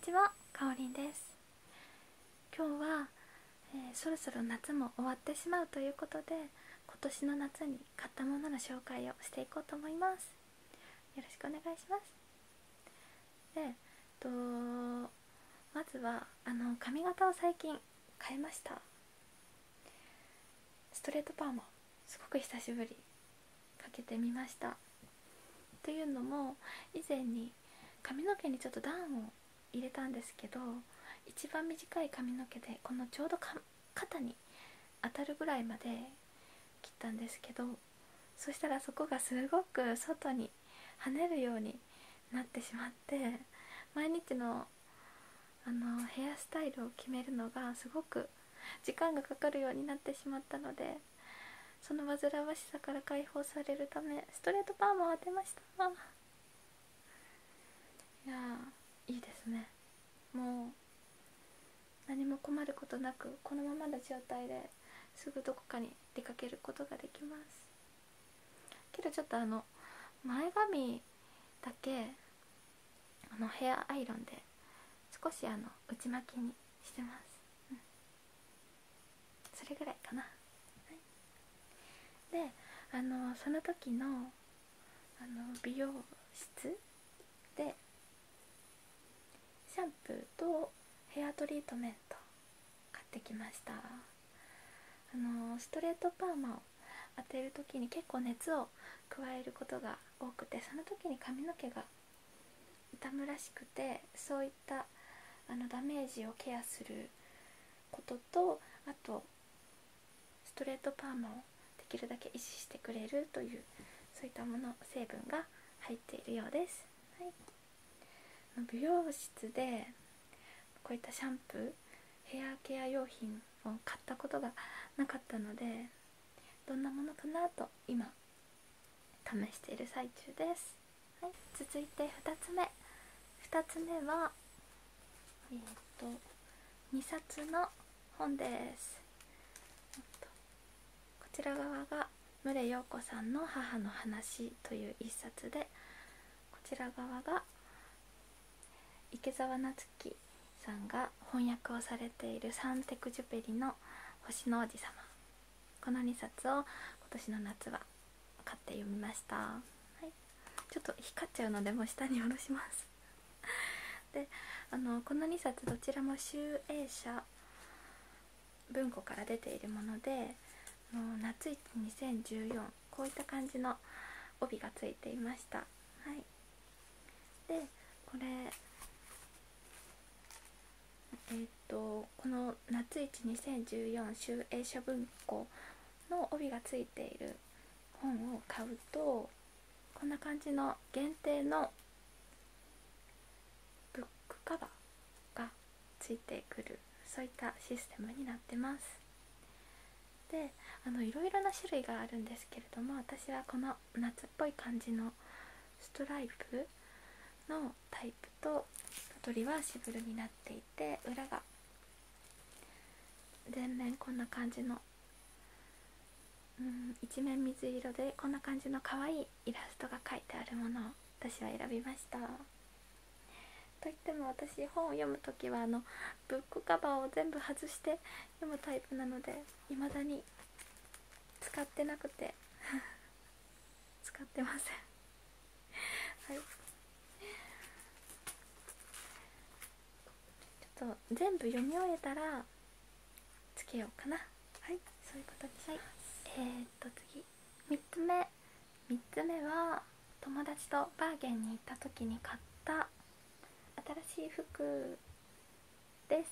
ちは、かおりんです。今日は、そろそろ夏も終わってしまうということで、今年の夏に買ったものの紹介をしていこうと思います。よろしくお願いします。で、まずは髪型を最近変えました。ストレートパーマ、すごく久しぶりかけてみました。というのも、以前に髪の毛にちょっと段を入れたんですけど、一番短い髪の毛でこのちょうど肩に当たるぐらいまで切ったんですけど、そしたらそこがすごく外に跳ねるようになってしまって、毎日のヘアスタイルを決めるのがすごく時間がかかるようになってしまったので、その煩わしさから解放されるためストレートパーマを当てました。いやー、いいですね。もう何も困ることなく、このままの状態ですぐどこかに出かけることができます。けどちょっと前髪だけヘアアイロンで少し内巻きにしてます、それぐらいかな。で、その時の美容室でシャンプーとヘアトリートメント買ってきました。ストレートパーマを当てる時に結構熱を加えることが多くて、その時に髪の毛が傷むらしくて、そういったダメージをケアすることと、あとストレートパーマをできるだけ維持してくれるという、そういったもの、成分が入っているようです。はい、美容室でこういったシャンプー、ヘアケア用品を買ったことがなかったので、どんなものかなと今試している最中です。はい、続いて2つ目は2冊の本です。こちら側が牟礼陽子さんの母の話という一冊で、こちら側が池澤夏樹さんが翻訳をされているサンテクジュペリの星の王子様、この2冊を今年の夏は買って読みました。はい、ちょっと光っちゃうのでもう下に下ろしますで、この2冊どちらも集英社文庫から出ているもので、夏市2014、こういった感じの帯がついていました。はい、でこれこの夏市2014集英社文庫の帯がついている本を買うと、こんな感じの限定のブックカバーがついてくる、そういったシステムになってます。で、いろいろな種類があるんですけれども、私はこの夏っぽい感じのストライプのタイプと、あとリバーシブルになっていて、裏が全面こんな感じの、一面水色でこんな感じの可愛いイラストが描いてあるものを私は選びました。といっても私、本を読むときはブックカバーを全部外して読むタイプなので、未だに使ってなくて使ってませんはい、ちょっと全部読み終えたらつけようかな。はい、そういうことにします。次3つ目は、友達とバーゲンに行った時に買った新しい服です。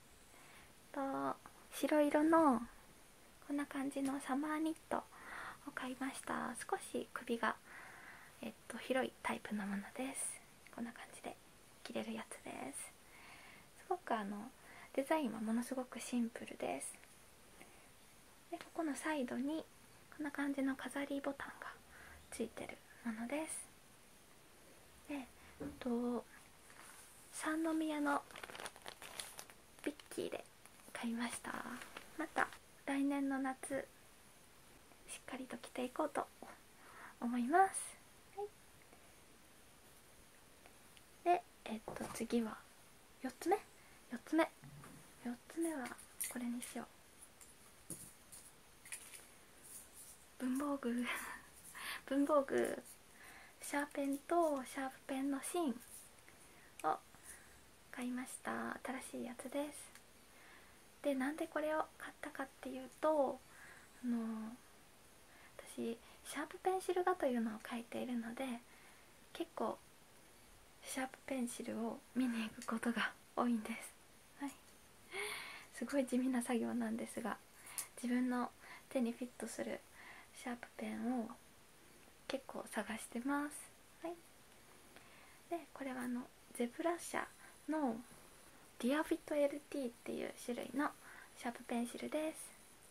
白色のこんな感じのサマーニットを買いました。少し首が、広いタイプのものです。こんな感じで着れるやつです。すごくデザインはものすごくシンプルです。で、ここのサイドにこんな感じの飾りボタンがついてるものです。で、三宮のビッキーで買いました。また来年の夏しっかりと着ていこうと思います。はい、で、次は 4つ目はこれにしよう。文房具シャーペンとシャープペンの芯を買いました。新しいやつです。で、なんでこれを買ったかっていうと、私シャープペンシル画というのを描いているので、結構シャープペンシルを見に行くことが多いんです、はい、すごい地味な作業なんですが、自分の手にフィットするシャープペンを結構探してます、はい、でこれはゼブラ社のディアフィット LT っていう種類のシャープペンシルです。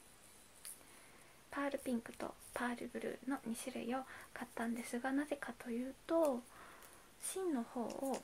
パールピンクとパールブルーの2種類を買ったんですが、なぜかというと、芯の方を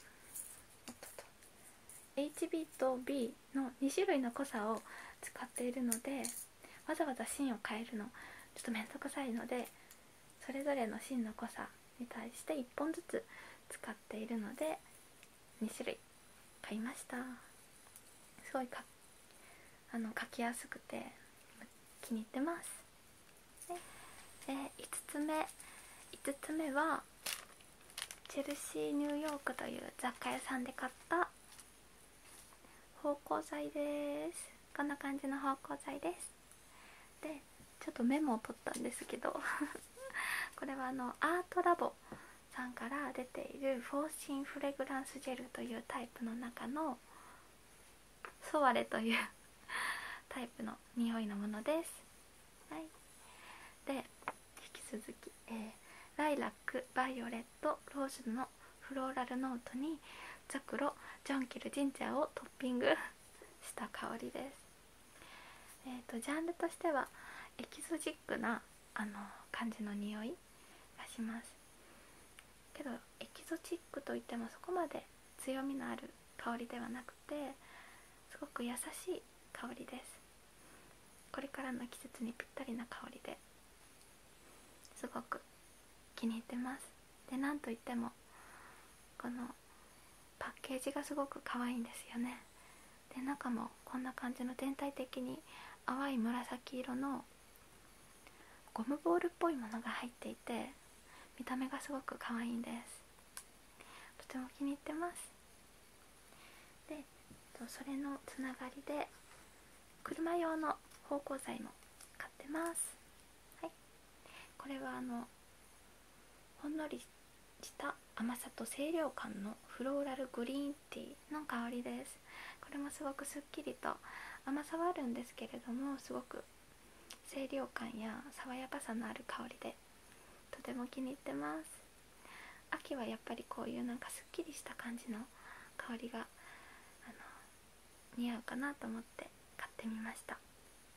HB と B の2種類の濃さを使っているので、わざわざ芯を変えるのちょっとめんどくさいので、それぞれの芯の濃さに対して1本ずつ使っているので2種類買いました。すごい書きやすくて気に入ってます。で、5つ目はチェルシーニューヨークという雑貨屋さんで買った芳香剤です。こんな感じの芳香剤です。で、ちょっとメモを取ったんですけどこれはアートラボさんから出ているフォーシンフレグランスジェルというタイプの中のソワレというタイプの匂いのものです、はい、で引き続き、ライラック、バイオレット、ローズのフローラルノートにザクロ、ジョンキル、ジンジャーをトッピングした香りです。ジャンルとしてはエキゾチックな感じの匂いがしますけど、エキゾチックといってもそこまで強みのある香りではなくて、すごく優しい香りです。これからの季節にぴったりな香りですごく気に入ってます。で、なんといってもこのパッケージがすごく可愛いんですよね。で、中もこんな感じの全体的に淡い紫色のゴムボールっぽいものが入っていて、見た目がすごく可愛いんです。とても気に入ってます。で、それのつながりで車用の芳香剤も買ってます、はい、これはほんのりした甘さと清涼感のフローラルグリーンティーの香りです。これもすごくすっきりと甘さはあるんですけれども、すごく清涼感や爽やかさのある香りでとても気に入ってます。秋はやっぱりこういうなんかすっきりした感じの香りが似合うかなと思って買ってみました。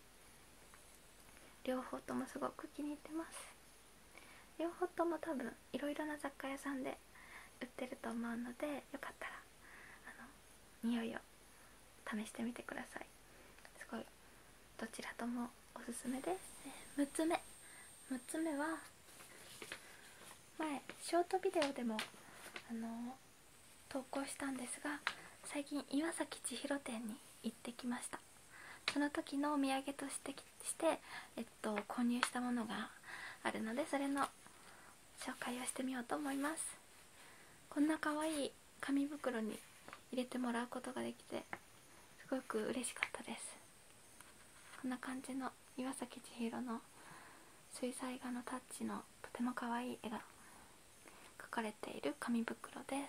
両方ともすごく気に入ってます。両方とも多分いろいろな雑貨屋さんで売ってると思うので、よかったら匂いを試してみてください。すごいどちらともおすすめです。6つ目は前ショートビデオでも投稿したんですが、最近岩崎千尋店に行ってきました。その時のお土産として購入したものがあるので、それの紹介をしてみようと思います。こんな可愛い紙袋に入れてもらうことができてすごく嬉しかったです。こんな感じの岩崎千尋の水彩画のタッチのとても可愛い絵が描かれている紙袋です。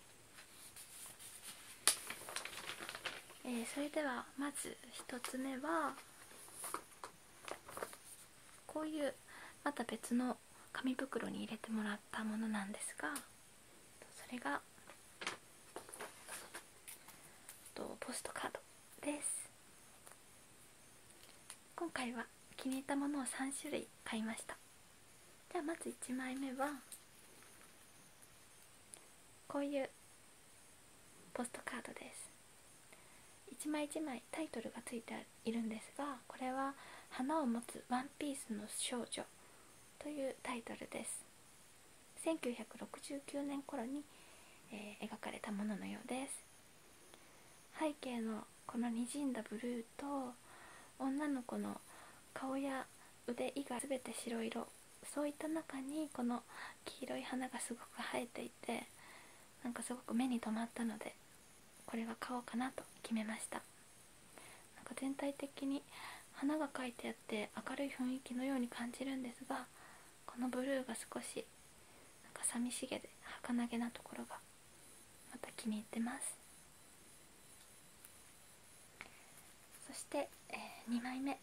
それではまず1つ目はこういうまた別の紙袋に入れてもらったものなんですが、それがポストカードです。今回は気に入ったものを3種類買いました。じゃあまず1枚目はこういうポストカードです。一枚一枚タイトルがついているんですが、これは花を持つワンピースの少女というタイトルです。1969年頃に、描かれたもののようです。 背景のこのにじんだブルーと女の子の顔や腕以外全て白色、そういった中にこの黄色い花がすごく生えていて、なんかすごく目に留まったのでこれは買おうかなと決めました。なんか全体的に花が描いてあって明るい雰囲気のように感じるんですが、このブルーが少しなんか寂しげで儚げなところがまた気に入ってます。そして、2枚目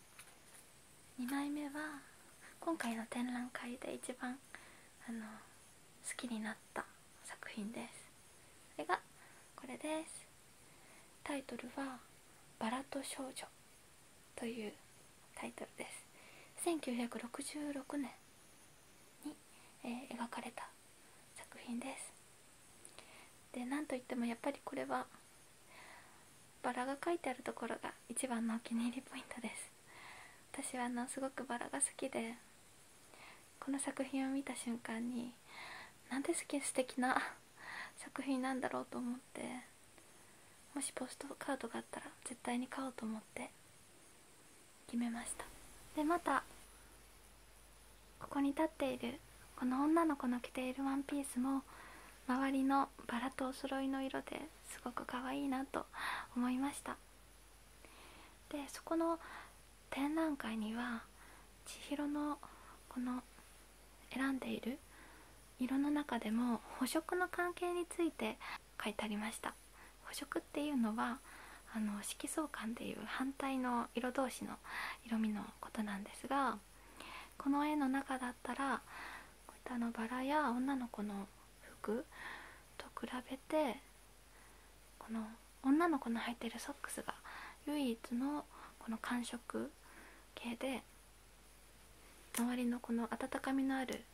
は今回の展覧会で一番好きになった作品です。それがこれです。タイトルはバラと少女というタイトルです。1966年に、描かれた作品です。で、なんといってもやっぱりこれはバラが描いてあるところが一番のお気に入りポイントです。私はすごくバラが好きで、この作品を見た瞬間になんで素敵な作品なんだろうと思って、もしポストカードがあったら絶対に買おうと思って決めました。で、またここに立っているこの女の子の着ているワンピースも周りのバラとお揃いの色ですごく可愛いなと思いました。で、そこの展覧会には千尋のこの選んでいる色の中でも補色の関係について書いてありました。補色っていうのは色相関でいう反対の色同士の色味のことなんですが、この絵の中だったらこういったバラや女の子の服と比べて、この女の子の履いているソックスが唯一のこの寒色系で、周りのこの温かみのある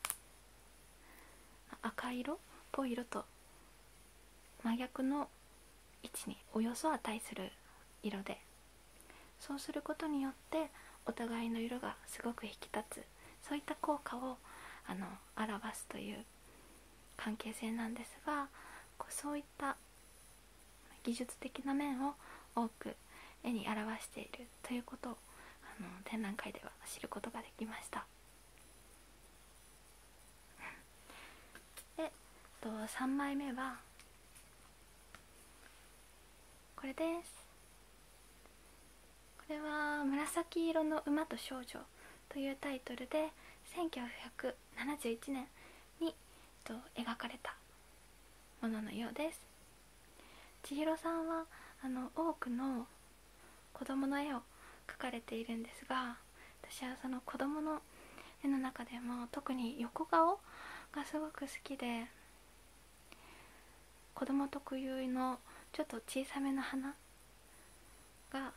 赤色っぽい色と真逆の位置におよそ値する色で、そうすることによってお互いの色がすごく引き立つ、そういった効果を表すという関係性なんですが、そういった技術的な面を多く絵に表しているということを展覧会では知ることができました。で、3枚目はこれです。これは紫色の馬と少女というタイトルで1971年に描かれたもののようです。千尋さんは多くの子供の絵を描かれているんですが、私はその子供の絵の中でも特に横顔がすごく好きで、子供特有のちょっと小さめの鼻が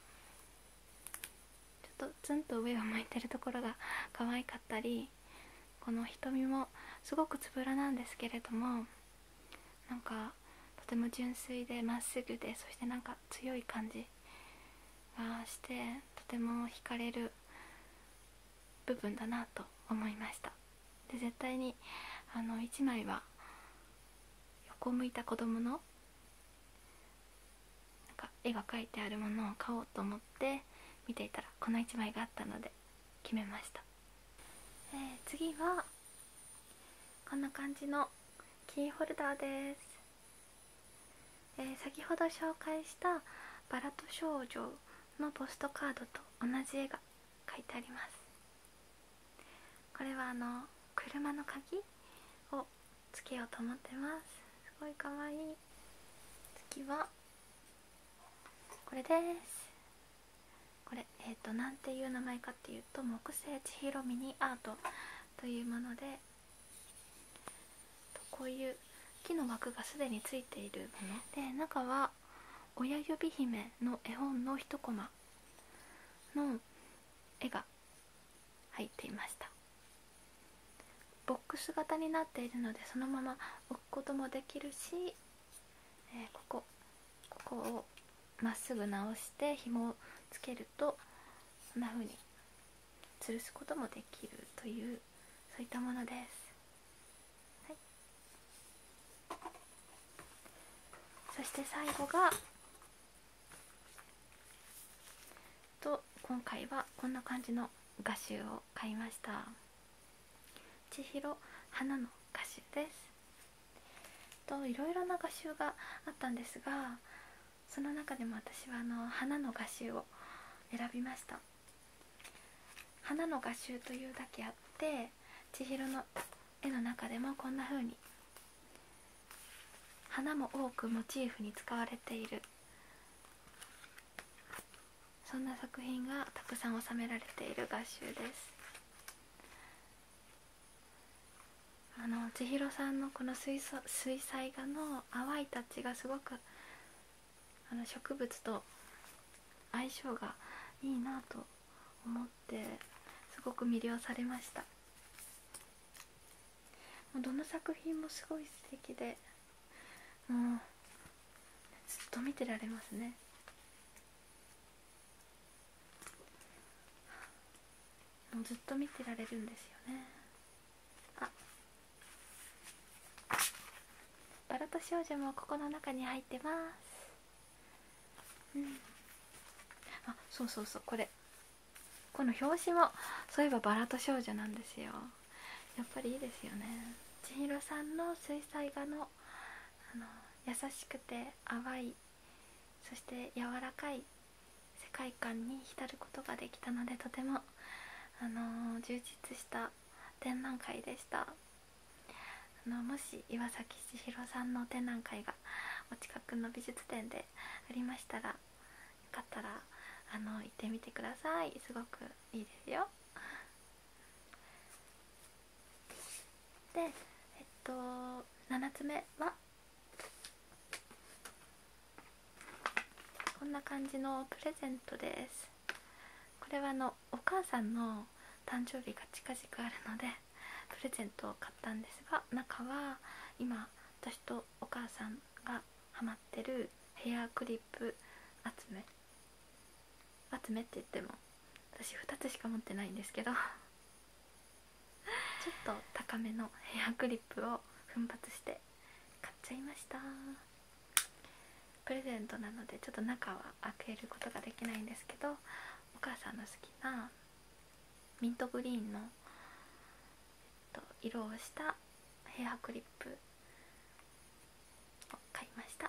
ちょっとツンと上を向いてるところが可愛かったり、この瞳もすごくつぶらなんですけれども、なんかとても純粋でまっすぐで、そしてなんか強い感じがしてとても惹かれる部分だなと思いました。で、絶対に1枚は横を向いた子供のなんか絵が描いてあるものを買おうと思って見ていたらこの1枚があったので決めました。次はこんな感じのキーホルダーです。先ほど紹介したバラと少女のポストカードと同じ絵が描いてあります。これは車の鍵をつけようと思ってます。すごいかわいい。次はこれです。これなんていう名前かっていうと、木星千尋ミニアートというもので、こういう木の枠がすでについているもので、中は親指姫の絵本の一コマの絵が入っていました。ボックス型になっているのでそのまま置くこともできるし、ここをまっすぐ直して紐をつけるとこんな風に吊るすこともできるという、そういったものです。はい、そして最後が今回はこんな感じの画集を買いました。千尋花の画集です。いろいろな画集があったんですが、その中でも私は花の画集を選びました。花の画集というだけあって、千尋の絵の中でもこんな風に花も多くモチーフに使われている、そんな作品がたくさん収められている画集です。千尋さんのこの水彩画の淡いタッチがすごく植物と相性がいいなと思って、すごく魅了されました。どの作品もすごい素敵で、もうずっと見てられますね。もうずっと見てられるんですよね。バラと少女もここの中に入ってます。そう、この表紙もそういえばバラと少女なんですよ。やっぱりいいですよね。千尋さんの水彩画の優しくて淡い、そして柔らかい世界観に浸ることができたので、とても充実した展覧会でした。もし岩崎千尋さんの展覧会がお近くの美術展でありましたら、よかったら行ってみてください。すごくいいですよ。で、7つ目はこんな感じのプレゼントです。これはお母さんの誕生日が近々あるのでプレゼントを買ったんですが、中は今私とお母さんがハマってるヘアクリップ集めって言っても私2つしか持ってないんですけどちょっと高めのヘアクリップを奮発して買っちゃいました。プレゼントなのでちょっと中は開けることができないんですけど、お母さんの好きなミントグリーンの、色をしたヘアクリップを買いました。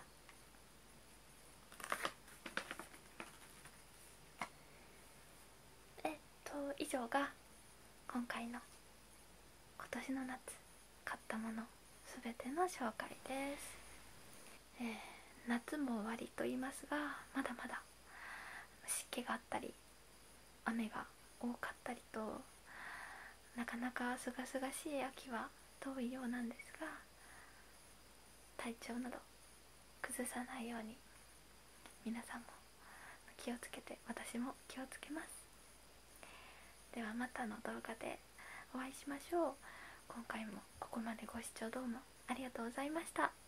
以上が今回の今年の夏買ったものすべての紹介です。夏も終わりと言いますが、まだまだ湿気があったり雨が多かったりと、なかなかすがすがしい秋は遠いようなんですが、体調など崩さないように皆さんも気をつけて、私も気をつけます。ではまたの動画でお会いしましょう。今回もここまでご視聴どうもありがとうございました。